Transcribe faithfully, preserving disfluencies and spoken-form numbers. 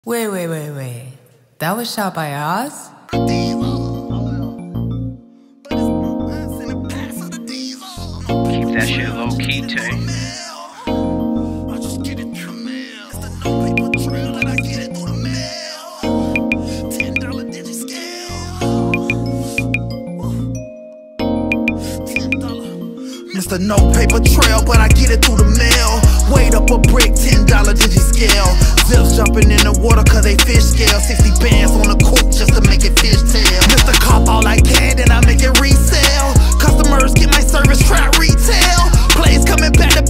Wait, wait, wait, wait. That was shot by Oz? Keep that shit low key, Tay. Mister No Paper Trail, but I get it through the mail. Weight up a brick, ten dollar digi scale. Zips jumping in the water cause they fish scale. Sixty bands on a coupe just to make it fish tail. Mister Cop all I can, then I make it resell. Customers get my service, try retail. Plays coming back to